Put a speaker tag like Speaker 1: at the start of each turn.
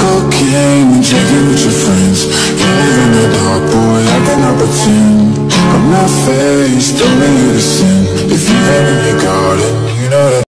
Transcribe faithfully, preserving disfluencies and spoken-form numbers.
Speaker 1: cocaine and drinking with your friends. You live in the dark, boy, I cannot pretend I'm not faced, don't